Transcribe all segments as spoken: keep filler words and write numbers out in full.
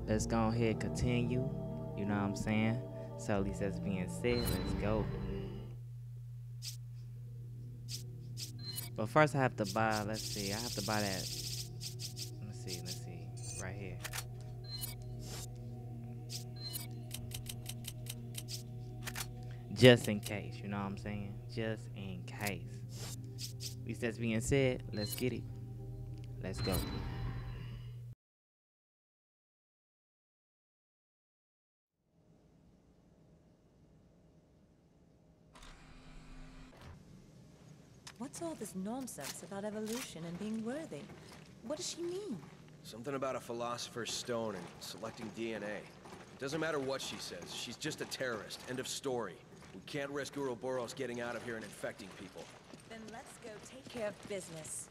let's go ahead and continue. You know what I'm saying? So at least that's being said, let's go. But first I have to buy, let's see, I have to buy that. Let's see, let's see, right here. Just in case, you know what I'm saying? Just in case. At least that's being said, let's get it. Let's go. What's all this nonsense about evolution and being worthy? What does she mean? Something about a philosopher's stone and selecting D N A. Doesn't matter what she says, she's just a terrorist. End of story. We can't risk Ouroboros getting out of here and infecting people. Then let's go take care of business.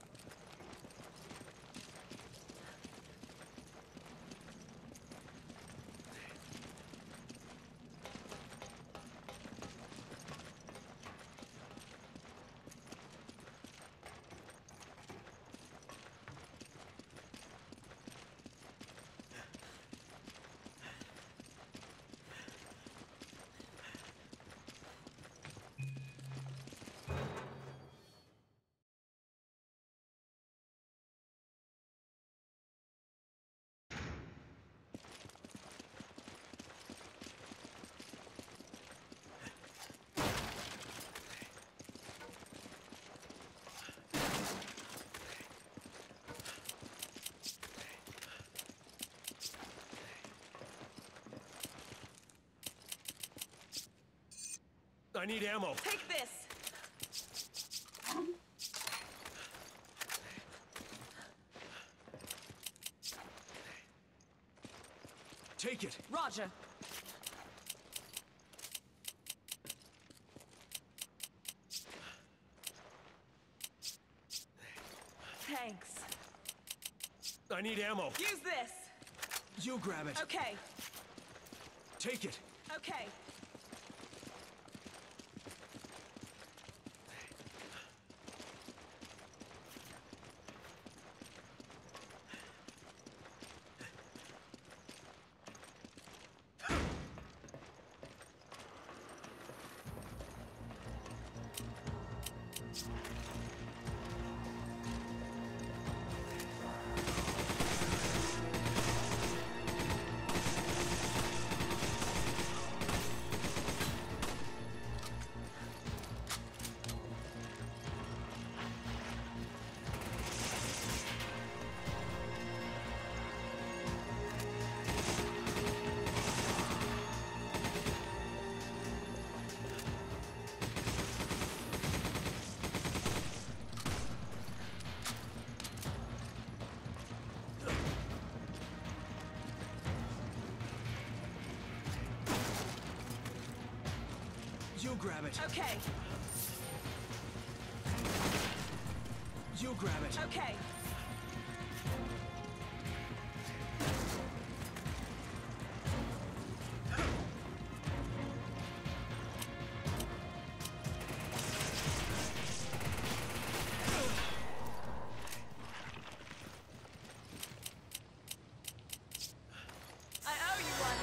I need ammo. Take this! Take it! Roger! Thanks. I need ammo. Use this! You grab it. Okay. Take it. Okay. You grab it. Okay. You grab it. Okay. I owe you one.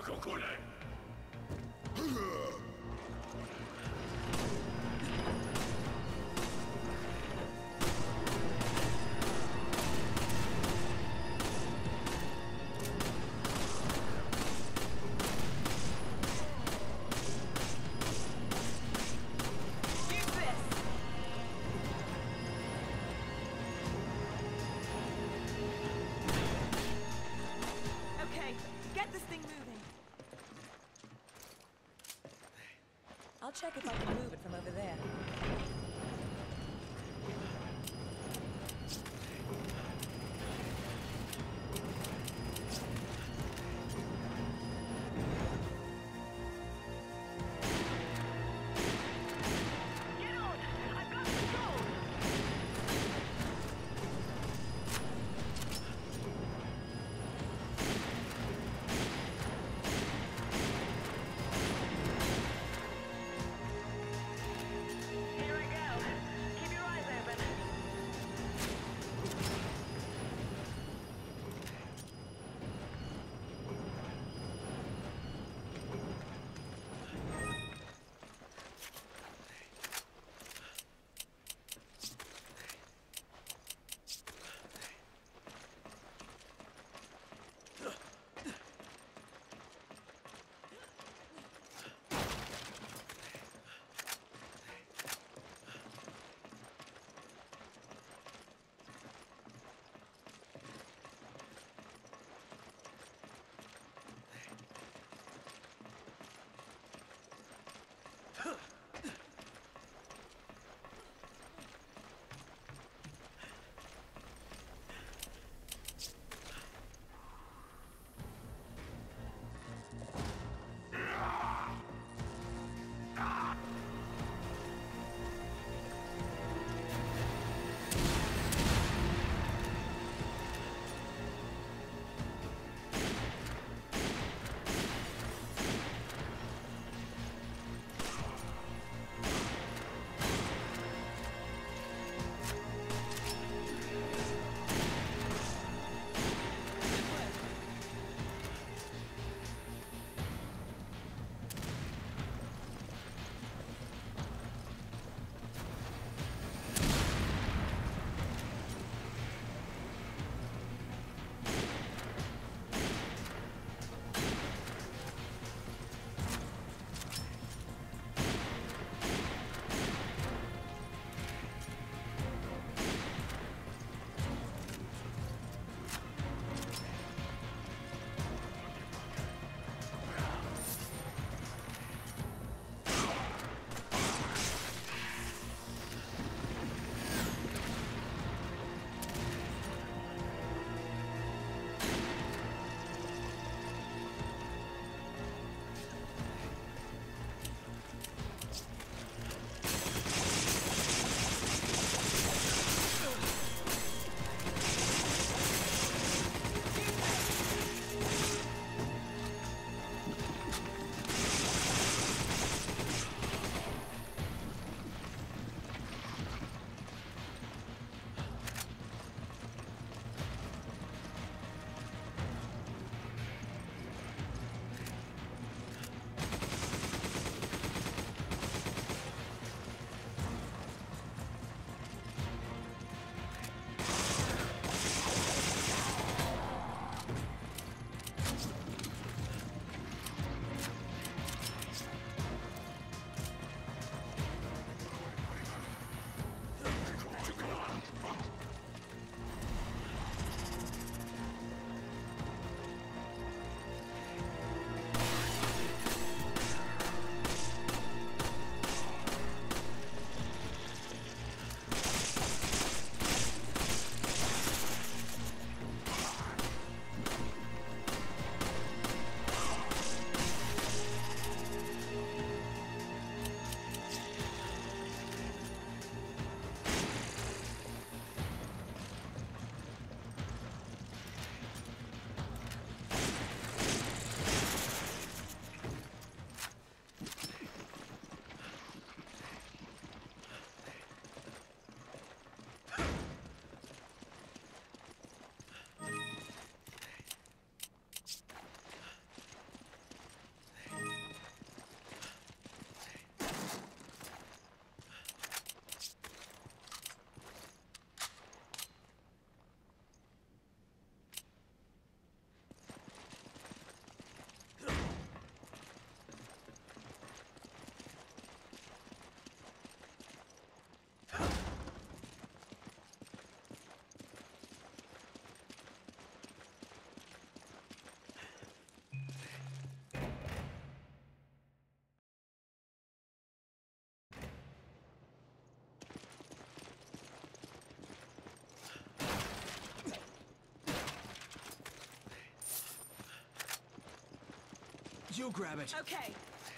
I'll check if I can move it from over there. Here I go. You grab it. Okay.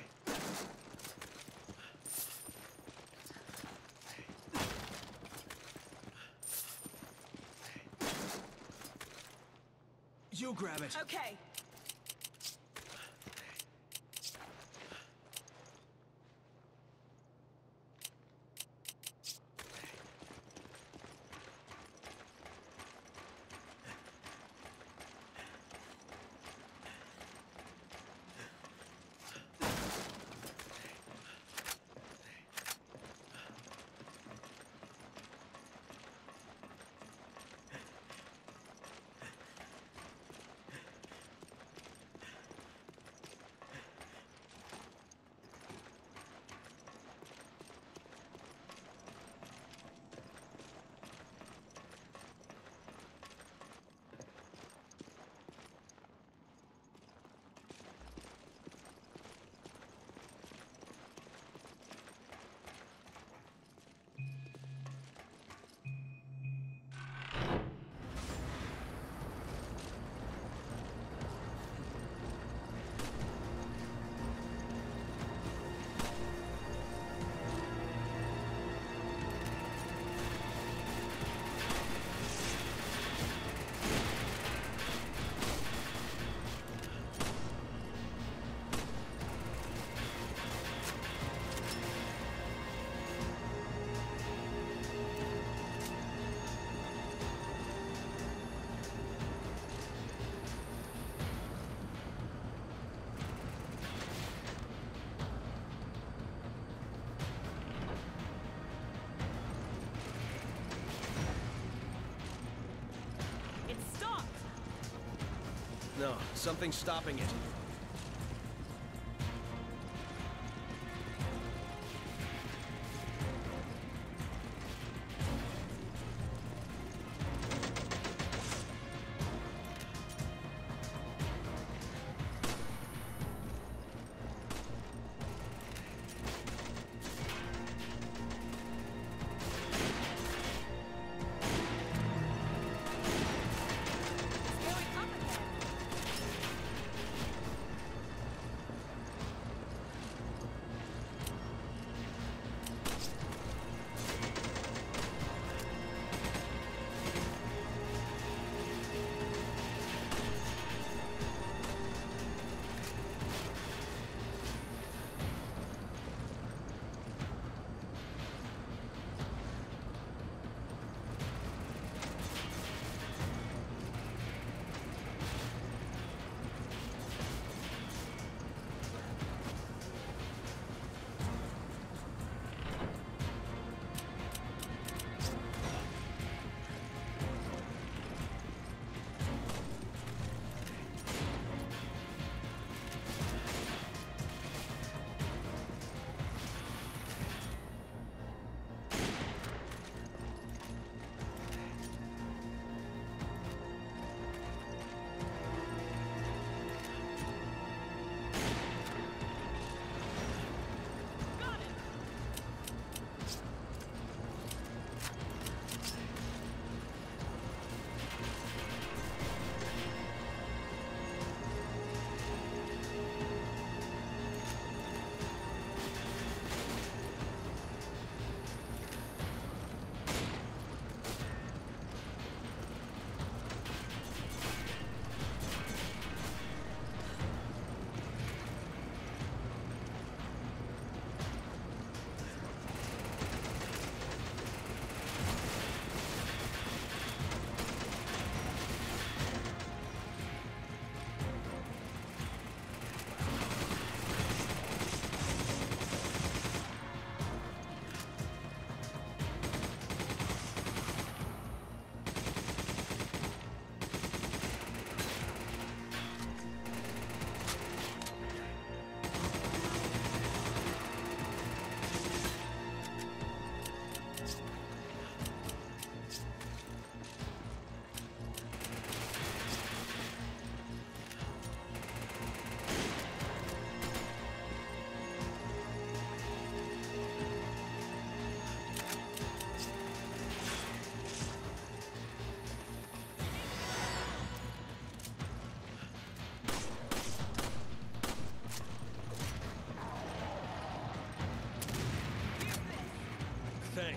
You grab it. Okay. No, something's stopping it.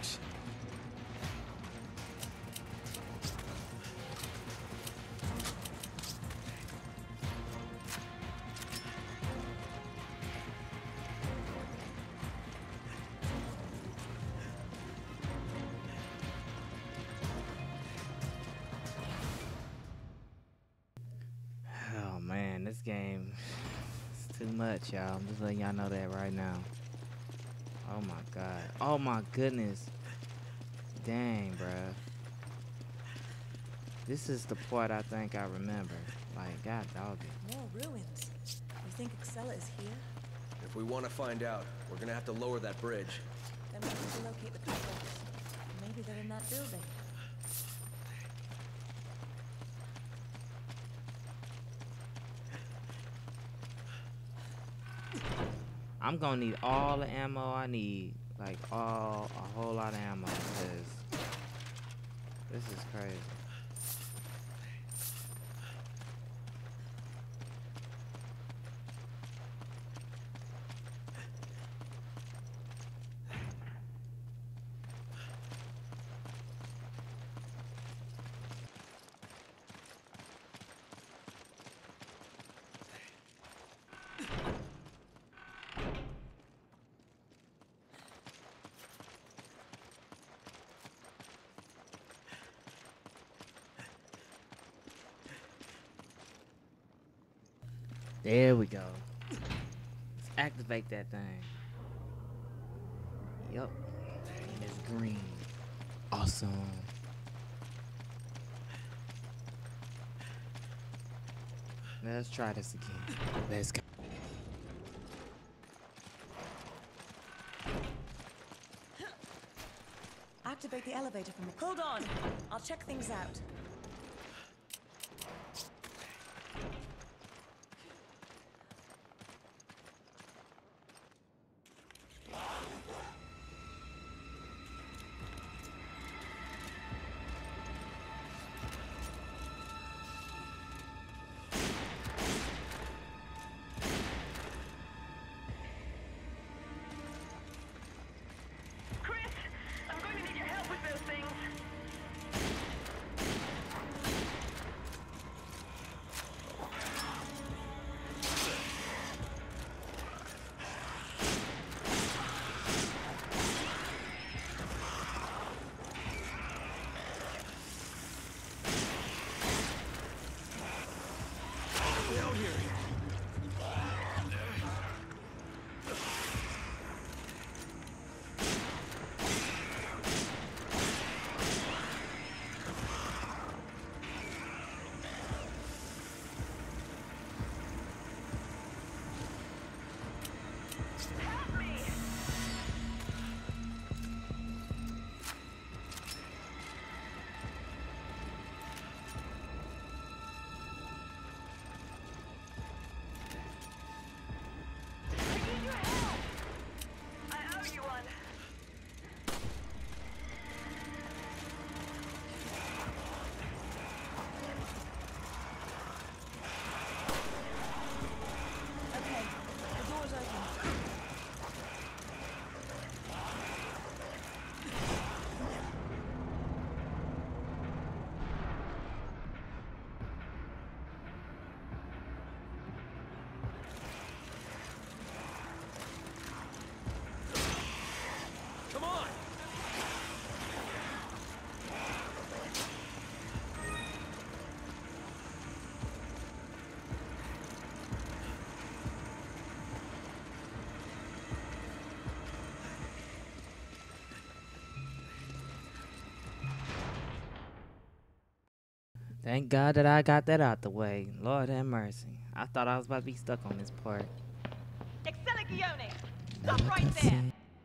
Thanks. Oh man, this game is too much, y'all. I'm just letting y'all know that right now. Oh my god. Oh my goodness. Dang, bruh. This is the part I think I remember. Like, god dog it. More ruins. You think Excella is here? If we want to find out, we're gonna have to lower that bridge. Then we have to locate the controls. Maybe they're in that building. I'm gonna need all the ammo I need. Like, all, a whole lot of ammo, because this is crazy. There we go. Let's activate that thing. Yup. And it's green. Awesome. Let's try this again. Let's go. Activate the elevator from the... Hold on! I'll check things out. Thank God that I got that out the way. Lord have mercy. I thought I was about to be stuck on this part. Excelligione! Stop right there!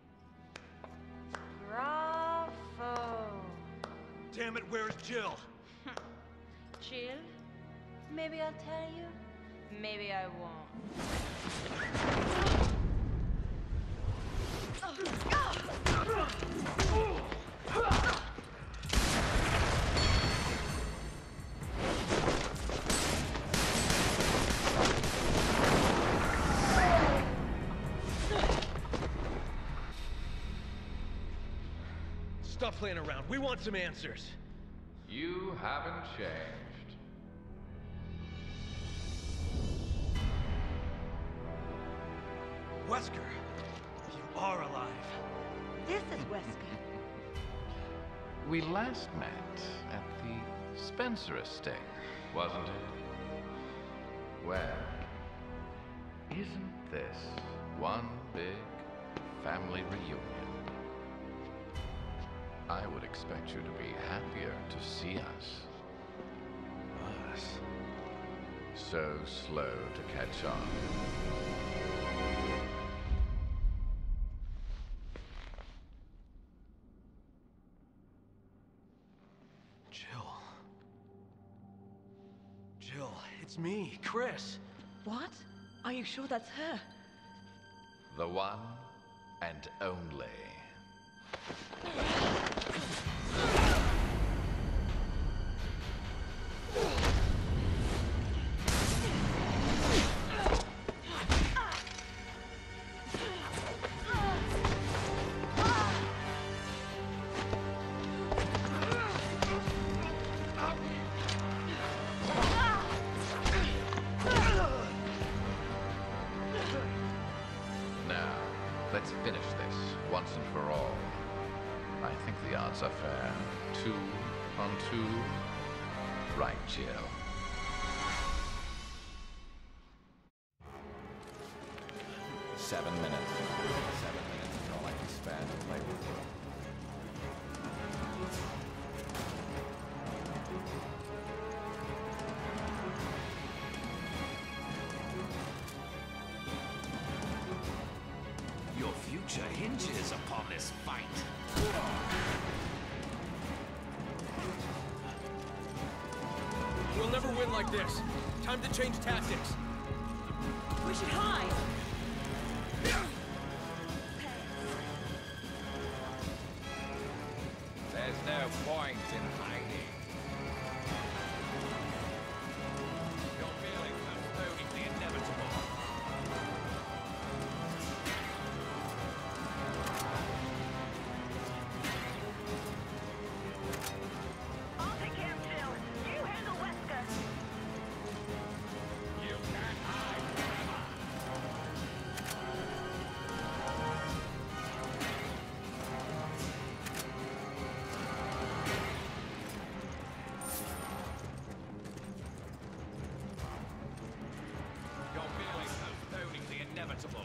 Bravo! Damn it, where's Jill? Chill? Maybe I'll tell you. Maybe I won't. Stop playing around. We want some answers. You haven't changed. Wesker, you are alive. This is Wesker. We last met at the Spencer estate, wasn't it? Well, isn't this one big family reunion? I would expect you to be happier to see us. Us. So slow to catch on. Jill. Jill, it's me, Chris. What? Are you sure that's her? The one and only. Now, let's finish this once and for all. I think the odds are fair. Two on two. Right, Jill. Seven minutes. Seven minutes is all I can spare to play with you. Your future hinges upon this fight. We'll never win like this. Time to change tactics. We should hide. There's no point in hiding. You're merely postponing the inevitable. I'll take care of Jill. You handle Wesker. You can't hide forever. You're merely postponing the inevitable.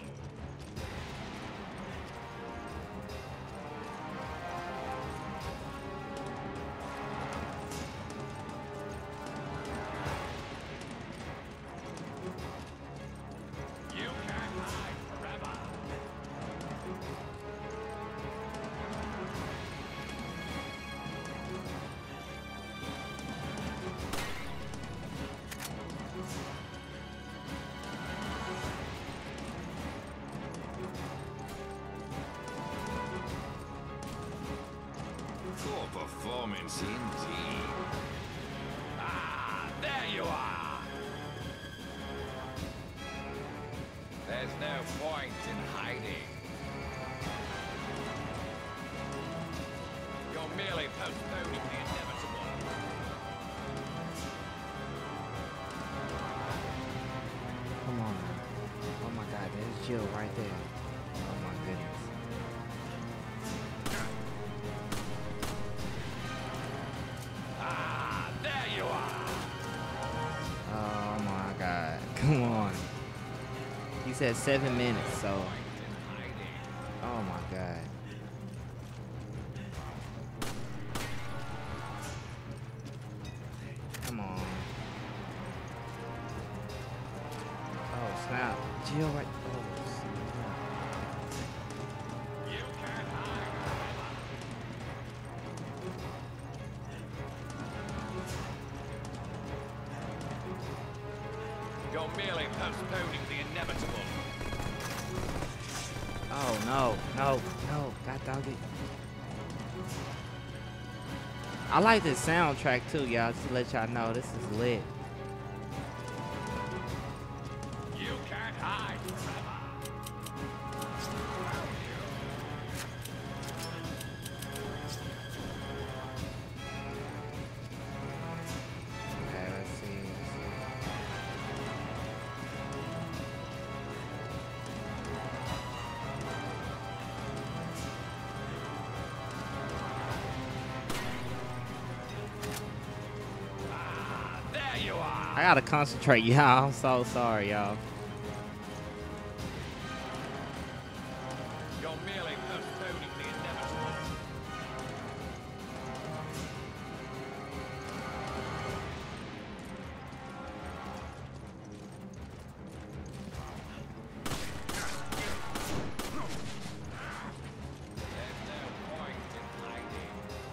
You can't hide forever. Poor performance indeed. Ah, there you are. There's no point in hiding. You're merely postponing the inevitable. Come on. Oh my God, there's Jill right there. Oh my goodness. Ah, there you are. Oh my God. Come on. He said seven minutes, so. Point in hiding. Oh my God. Come on. Oh snap. Jill right. Oh snap. You can't hide forever. You're merely postponing the inevitable. Oh no, no, no. God dog it. I like this soundtrack too, y'all. Just to let y'all know this is lit. You can't hide forever. I gotta concentrate, y'all. I'm so sorry, y'all. You're merely postponing the inevitable. There's no point in hiding.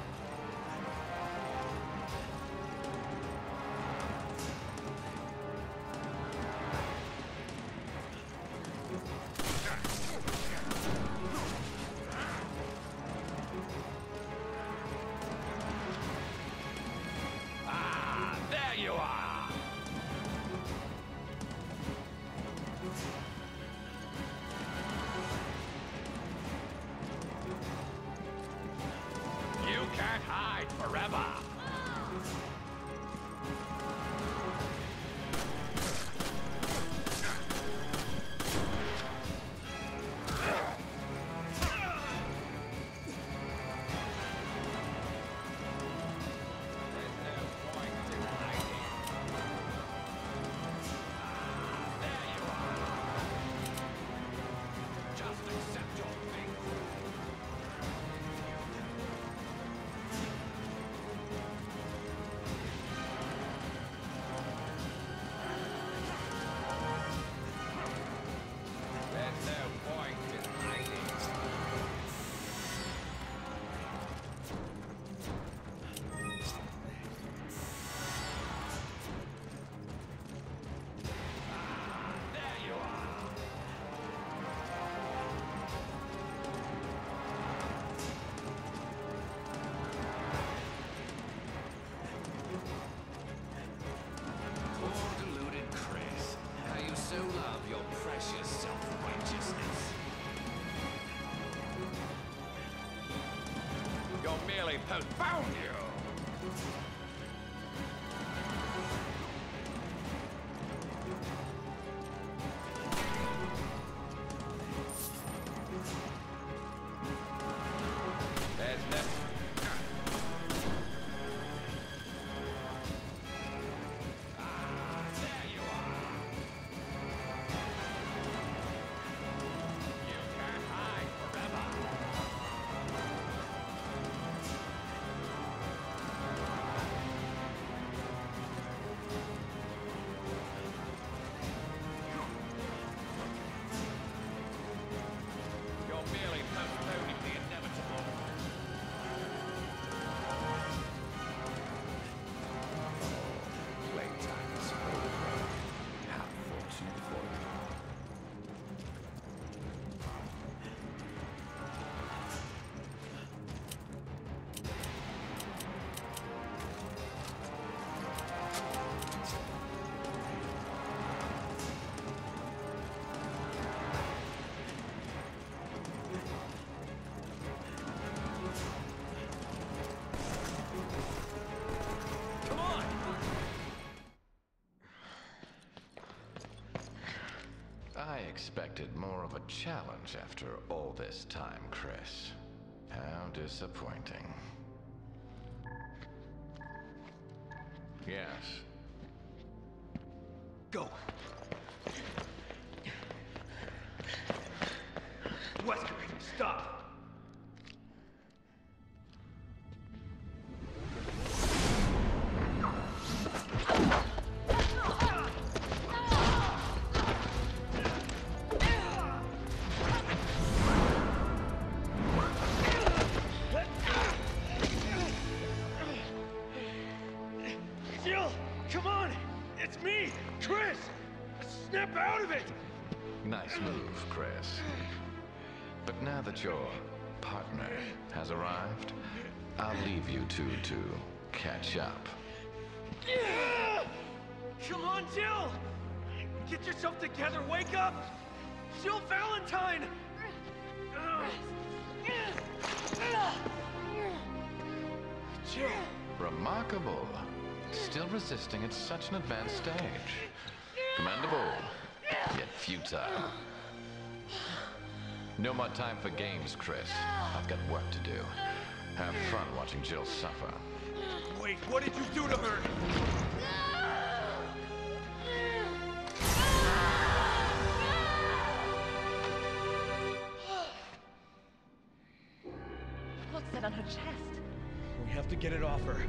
Ah, there you are. You can't hide forever. There's no point in hiding. There you are. Just accept your fate. There's no point in hiding. Ah, there you are. Poor deluded Chris. How you so love your precious self-righteousness. You're merely postponed you. There's no... Ah, there you are. You can't hide forever. You're merely postponing the inevitable. Playtime is over. How fortunate for you. Come on! I expected more of a challenge after all this time, Chris. How disappointing. Yes. Go. Wesker, stop. Jill, come on! It's me, Chris! Snap out of it! Nice move, Chris. But now that your partner has arrived, I'll leave you two to catch up. Come on, Jill! Get yourself together, wake up! Jill Valentine! Jill! Remarkable. Still resisting at such an advanced stage. Commendable, yet futile. No more time for games, Chris. I've got work to do. Have fun watching Jill suffer. Wait, what did you do to her? said on her chest. We have to get it off her.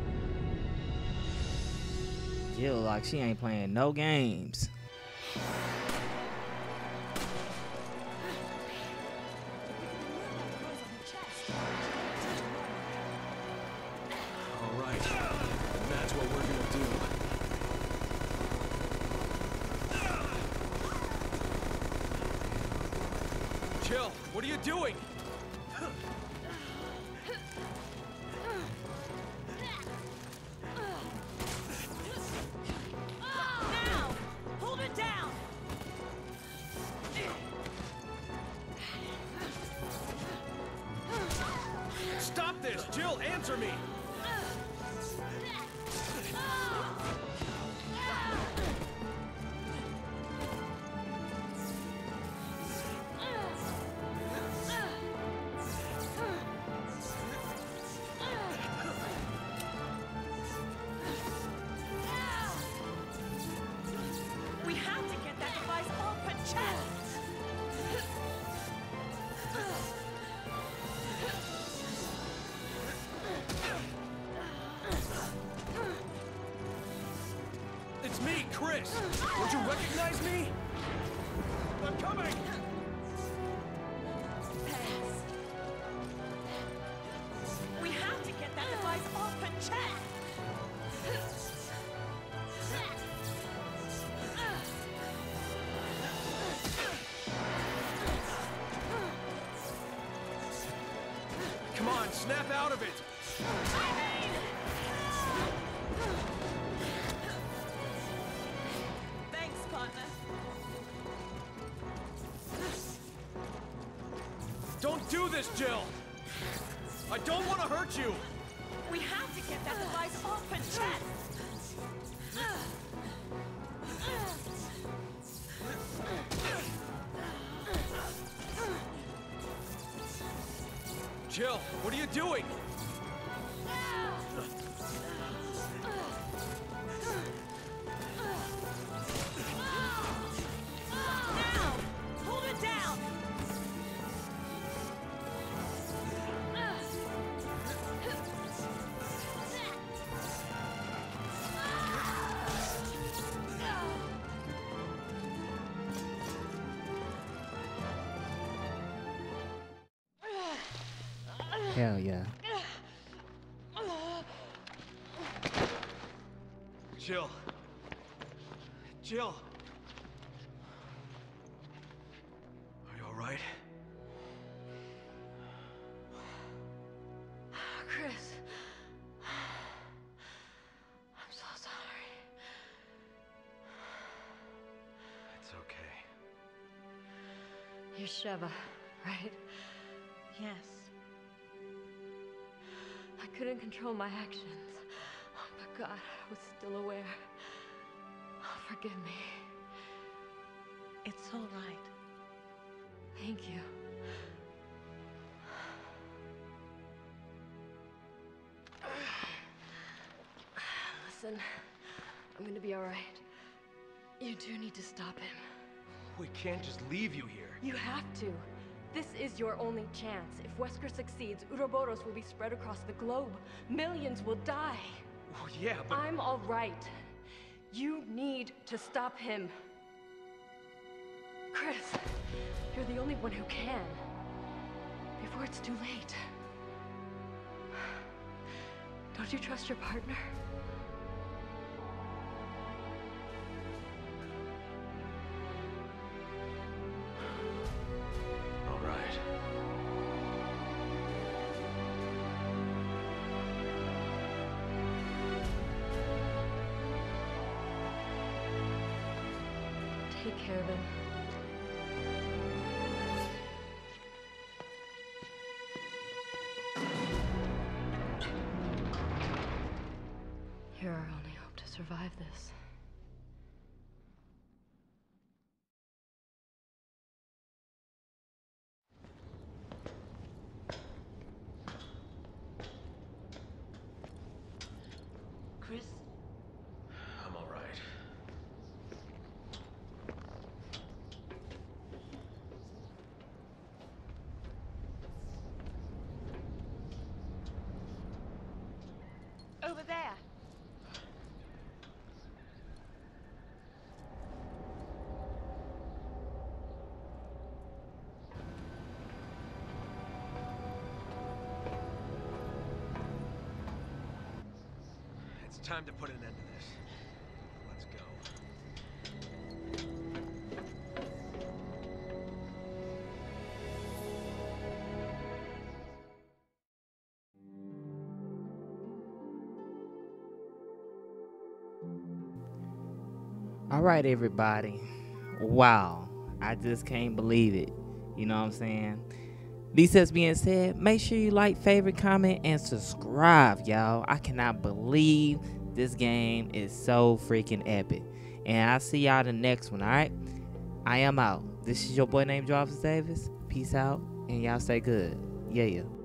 Jill like she ain't playing no games. All right. And that's what we're gonna do. Jill, what are you doing? Now! Hold it down! Stop this! Jill, answer me! We have to get that device off her chest! It's me, Chris! Would you recognize me? I'm coming! Pass. We have to get that device off her chest! Come on, snap out of it! Thanks, partner. Don't do this, Jill! I don't want to hurt you! We have to get that device off her chest! Jill, what are you doing? Now! Hold it down! Hell yeah. Jill. Jill. Are you all right? Chris. I'm so sorry. It's okay. You're Sheva, right? Yes. I couldn't control my actions. Oh, but God, I was still aware. Oh, forgive me. It's all right. Thank you. Listen, I'm gonna be all right. You do need to stop him. We can't just leave you here. You have to. This is your only chance. If Wesker succeeds, Uroboros will be spread across the globe. Millions will die. Well, yeah, but... I'm all right. You need to stop him. Chris, you're the only one who can. Before it's too late. Don't you trust your partner? All right. Take care of him. You're our only hope to survive this. Chris? I'm all right. over there. It's time to put an end to this. Let's go. All right, everybody. Wow, I just can't believe it. You know what I'm saying? This has being said, make sure you like, favorite, comment, and subscribe, y'all. I cannot believe this game is so freaking epic. And I'll see y'all the next one, all right? I am out. This is your boy named Jarvis Davis. Peace out, and y'all stay good. Yeah, yeah.